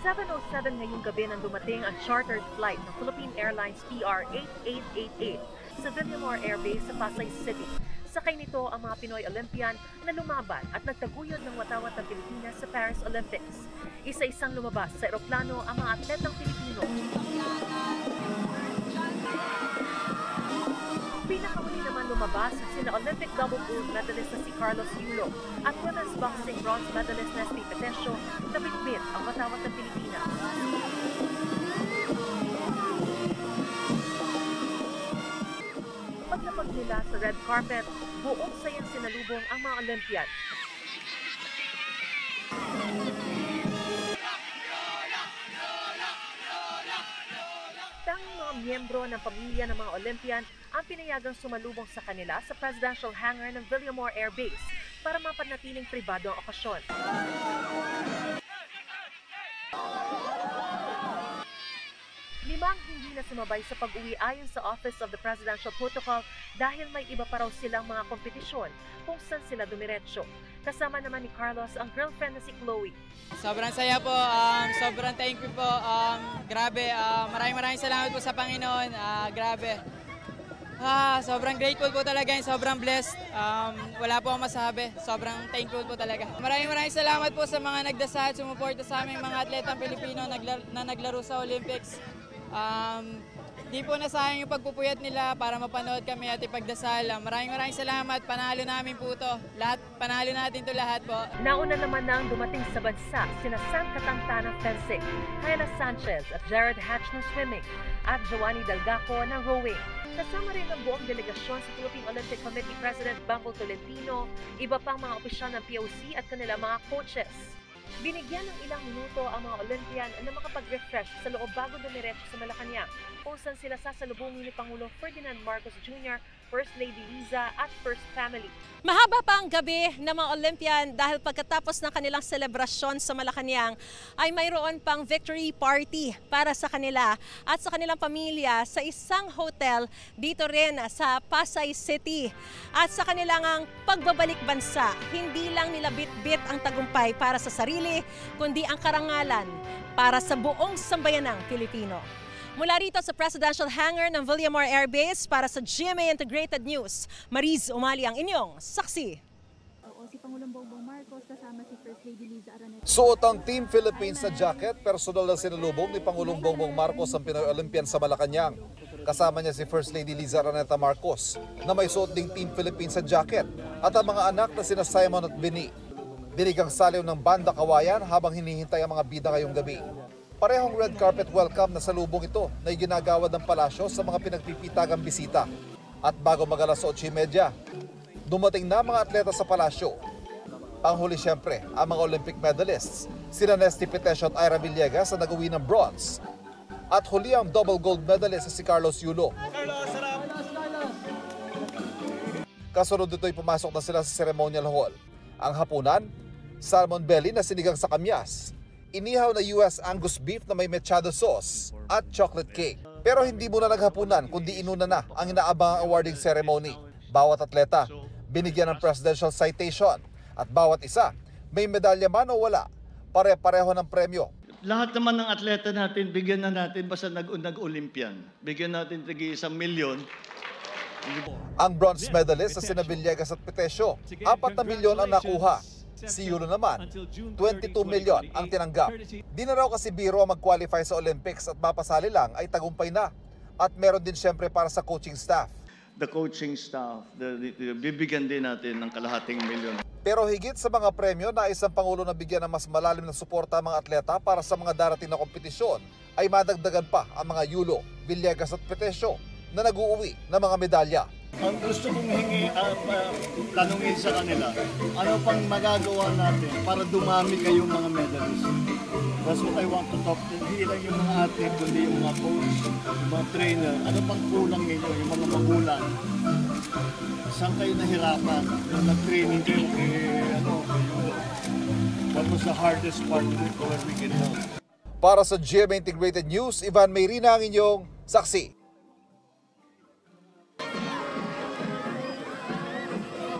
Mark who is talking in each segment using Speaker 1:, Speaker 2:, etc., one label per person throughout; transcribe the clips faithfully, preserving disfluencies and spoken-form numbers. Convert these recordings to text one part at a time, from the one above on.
Speaker 1: seven oh seven ngayong gabi nang dumating ang chartered flight ng Philippine Airlines P R eight eight eight eight sa Villamor Air Base sa Pasay City. Sakay nito ang mga Pinoy Olympian na lumaban at nagtaguyod ng watawat ng Pilipinas sa Paris Olympics. Isa-isang lumabas sa eroplano ang mga atletang Pilipino. Pinakahuli naman lumabas sina Olympic double gold medalist na si Carlos Yulo at women's boxing bronze medalist na si Petesio na bitbit ang watawat ng Pilipinas. Paglapag nila sa red carpet, buong sayang sinalubong ang mga Olympian. Tanging mga miyembro ng pamilya ng mga Olympian ang pinayagang sumalubong sa kanila sa presidential hangar ng Villamor Air Base para mapanatiling pribado ang okasyon. Limang hindi na sumabay sa pag-uwi ayon sa Office of the Presidential Protocol dahil may iba pa raw silang mga kompetisyon kung saan sila dumiretso. Kasama naman ni Carlos ang girlfriend na si Chloe.
Speaker 2: Sobrang saya po, um, sobrang thank you po, um, grabe, uh, maraming maraming salamat po sa Panginoon, uh, grabe. Ah, sobrang grateful po talaga, sobrang blessed, um, wala po akong masabi, sobrang thankful po talaga. Maraming maraming salamat po sa mga nagdasal, sumuporta sa aming mga atletang Pilipino nagla- na naglaro sa Olympics. Um, Di po nasayang yung pagpupuyat nila para mapanood kami at ipagdasal. Maraming maraming salamat. Panalo namin po ito. Lahat, panalo natin ito lahat po.
Speaker 1: Nauna naman na ang dumating sa bansa sina Sam Katangta ng fencing, Kayla Sanchez at Jared Hatch ng swimming, at Giovanni Dalgaco ng rowing. Kasama rin ang buong delegasyon sa Philippine Olympic Committee President Bumble Tolentino, iba pang mga opisyal ng P O C at kanilang mga coaches. Binigyan ng ilang minuto ang mga Olympian na makapag-refresh sa loob bago dumiretso sa Malacanang, kung saan sila sasalubungin ni Pangulong Ferdinand Marcos Junior, First Lady Liza at First Family.
Speaker 3: Mahaba pa ang gabi ng mga Olympian dahil pagkatapos ng kanilang selebrasyon sa Malacanang ay mayroon pang victory party para sa kanila at sa kanilang pamilya sa isang hotel dito rin sa Pasay City. At sa kanilang ang pagbabalik bansa, hindi lang nila bit-bit ang tagumpay para sa sarili, kundi ang karangalan para sa buong sambayanang Pilipino. Mula rito sa Presidential Hangar ng Villamor Air Base para sa G M A Integrated News, Mariz Umali ang inyong saksi.
Speaker 4: Oo, si Pangulong Bongbong Marcos kasama si First Lady Liza Araneta.
Speaker 5: Suot ang Team Philippines na jacket, personal na sinalubong ni Pangulong Bongbong Marcos ang Pinoy Olympian sa Malacanang. Kasama niya si First Lady Liza Araneta Marcos na may suot ding Team Philippines sa jacket at ang mga anak na sina Simon at Vinny. Binigang saliw ng banda kawayan habang hinihintay ang mga bida ngayong gabi. Parehong red carpet welcome na salubong ito na iginagawad ng palasyo sa mga pinagpipitagang bisita. At bago mag-alas otso trenta, dumating na mga atleta sa palasyo. Ang huli siyempre, ang mga Olympic medalists, sina Nesty Petesio at Ira Villegas na nag-uwi ng bronze. At huli ang double gold medalist si Carlos Yulo. Kasunod dito'y pumasok na sila sa ceremonial hall. Ang hapunan, salmon belly na sinigang sa kamyas, inihaw na U S Angus beef na may mechado sauce at chocolate cake. Pero hindi muna naghapunan kundi inuna na ang inaabangang awarding ceremony. Bawat atleta binigyan ng presidential citation at bawat isa may medalya man o wala, pare-pareho ng premyo.
Speaker 6: Lahat naman ng atleta natin, bigyan na natin basta nag-Olympian. Bigyan natin tigi isang milyon.
Speaker 5: Ang bronze medalist sa sina Villegas at Petesio, apat na milyon ang nakuha. Si Yulo naman, twenty-two milyon ang tinanggap. Di na raw kasi biro ang mag-qualify sa Olympics at mapasali lang ay tagumpay na. At meron din siyempre para sa coaching staff.
Speaker 6: The coaching staff, the, the, the, bibigyan din natin ng kalahating milyon.
Speaker 5: Pero higit sa mga premyo na isang Pangulo na bigyan ng mas malalim na suporta ang mga atleta para sa mga darating na kompetisyon, ay madagdagan pa ang mga Yulo, Villegas at Petesio na nag-uuwi ng mga medalya.
Speaker 6: Ang gusto kong hingi, uh, uh, tanungin sa kanila, ano pang magagawa natin para dumami kayong mga medalists? That's what I want to talk to. Hindi lang yung mga athlete, kundi yung mga coach, yung mga trainer. Ano pang kulang ninyo, yung mga magulang? Saan kayo nahirapan? Yung nag-training kayo, eh, ano, what was the hardest part of it where we can help?
Speaker 5: Para sa G M A Integrated News, Ivan Mayrina ang inyong saksi.
Speaker 7: Para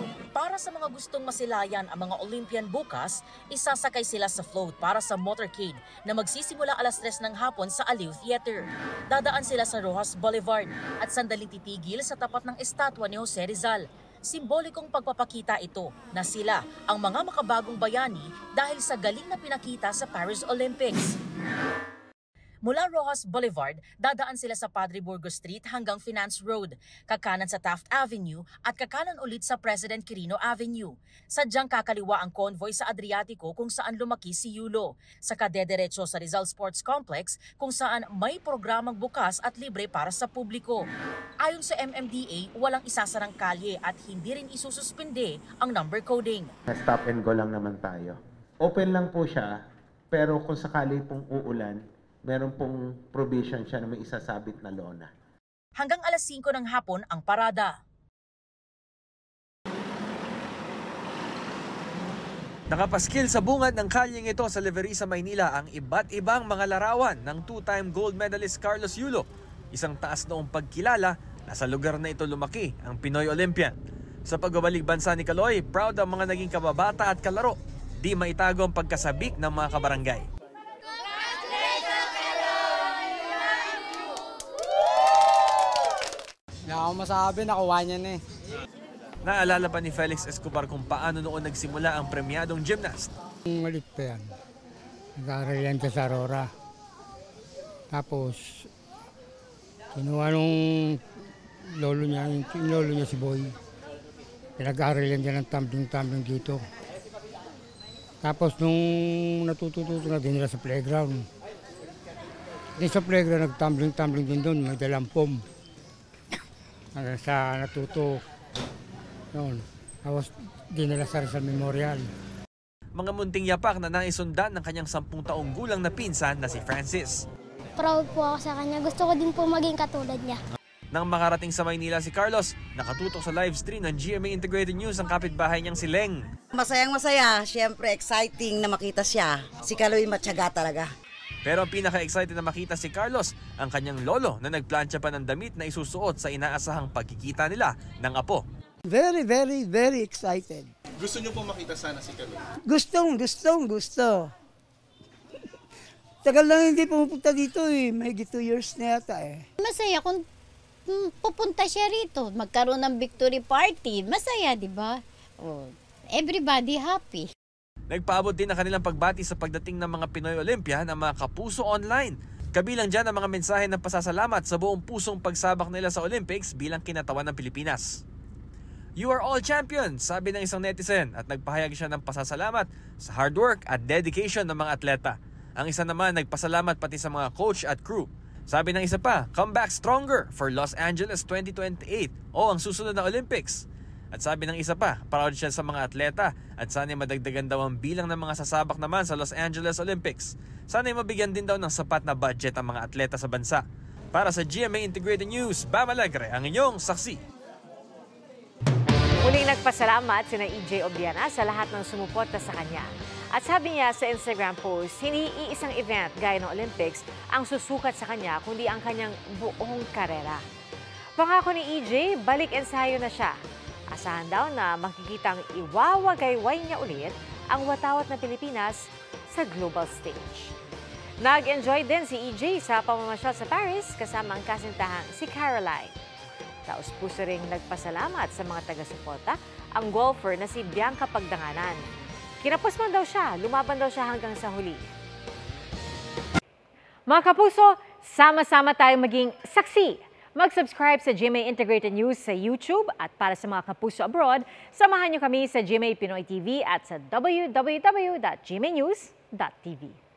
Speaker 7: Para sa mga gustong masilayan ang mga Olympian bukas, isasakay sila sa float para sa motorcade na magsisimula alas tres ng hapon sa Aliw Theater. Dadaan sila sa Rojas Boulevard at sandaling titigil sa tapat ng estatwa ni Jose Rizal. Simbolikong pagpapakita ito na sila ang mga makabagong bayani dahil sa galing na pinakita sa Paris Olympics. Mula Rojas Boulevard, dadaan sila sa Padre Burgos Street hanggang Finance Road, kakanan sa Taft Avenue at kakanan ulit sa President Quirino Avenue. Sadyang kakaliwa ang convoy sa Adriatico kung saan lumaki si Yulo. Saka dederecho sa Rizal Sports Complex kung saan may programang bukas at libre para sa publiko. Ayon sa M M D A, walang isasarang kalye at hindi rin isususpinde ang number coding.
Speaker 8: Stop and go lang naman tayo. Open lang po siya, pero kung sakali pong uulan, meron pong provision siya na may isasabit na lona.
Speaker 7: Hanggang alas singko ng hapon ang parada.
Speaker 9: Nakapaskil sa bungad ng kalyeng ito sa Leverisa, Maynila ang iba't ibang mga larawan ng two-time gold medalist Carlos Yulo. Isang taas noong pagkilala na sa lugar na ito lumaki ang Pinoy Olympian. Sa pagbabalik bansa ni Kaloy, proud ang mga naging kababata at kalaro. Di maitago ang pagkasabik ng mga kabarangay.
Speaker 2: Hindi ako masabi, nakuha niya na eh.
Speaker 9: Naalala pa ni Felix Escobar kung paano noon nagsimula ang premyadong gymnast.
Speaker 10: Malit pa yan. Nag-aaral yan siya sa Aurora. Tapos, kinuha nung lolo niya, yung lolo niya si Boy. Pinag-aaral yan dyan ng tumbling-tumbling dito. Tapos nung natututo na din nila sa playground. Din sa playground, nag-tumbling-tumbling din doon, may dalang pom. Hanggang sa natuto noon. Tapos dinala sa Rizal Memorial.
Speaker 9: Mga munting yapak na naisundan ng kanyang sampung taong gulang na pinsan na si Francis.
Speaker 11: Proud po ako sa kanya. Gusto ko din po maging katulad niya.
Speaker 9: Nang makarating sa Maynila si Carlos, nakatutok sa live stream ng G M A Integrated News ang kapitbahay niyang si Leng.
Speaker 12: Masayang masaya, siyempre exciting na makita siya. Si Kaloy matyaga talaga.
Speaker 9: Pero ang pinaka-excited na makita si Carlos, ang kanyang lolo na nagplansya pa ng damit na isusuot sa inaasahang pagkikita nila ng apo.
Speaker 13: Very, very, very excited.
Speaker 14: Gusto niyo po makita sana si Kaloy?
Speaker 13: Gustong, gustong, gusto. Tagal lang hindi pumupunta dito eh. May two years na yata eh.
Speaker 15: Masaya kung pupunta siya rito, magkaroon ng victory party. Masaya, di ba? Oh, everybody happy.
Speaker 9: Nagpaabot din ang kanilang pagbati sa pagdating ng mga Pinoy Olympia ng mga kapuso online. Kabilang dyan ang mga mensahe ng pasasalamat sa buong pusong pagsabak nila sa Olympics bilang kinatawan ng Pilipinas. You are all champions, sabi ng isang netizen at nagpahayag siya ng pasasalamat sa hard work at dedication ng mga atleta. Ang isa naman nagpasalamat pati sa mga coach at crew. Sabi ng isa pa, come back stronger for Los Angeles twenty twenty-eight o ang susunod na Olympics. At sabi ng isa pa, proud siya sa mga atleta at sana'y madagdagan daw ang bilang ng mga sasabak naman sa Los Angeles Olympics. Sana'y mabigyan din daw ng sapat na budget ang mga atleta sa bansa. Para sa G M A Integrated News, Bam Alegre, ang inyong saksi.
Speaker 1: Muling nagpasalamat sina E J Obiana sa lahat ng sumuporta sa kanya. At sabi niya sa Instagram post, hindi iisang event gaya ng Olympics ang susukat sa kanya, kundi ang kanyang buong karera. Pangako ni E J, balik ensayo na siya. Asahan daw na makikitang iwawagayway niya ulit ang watawat na Pilipinas sa global stage. Nag-enjoy din si E J sa pamamasyal sa Paris kasama ang kasintahang si Caroline. Taos puso ring nagpasalamat sa mga taga-suporta ang golfer na si Bianca Pagdanganan. Kinapos man daw siya, lumaban daw siya hanggang sa huli. Mga kapuso, sama-sama tayong maging saksi. Mag-subscribe sa G M A Integrated News sa YouTube at para sa mga kapuso abroad, samahan niyo kami sa G M A Pinoy T V at sa w w w dot g m a news dot t v.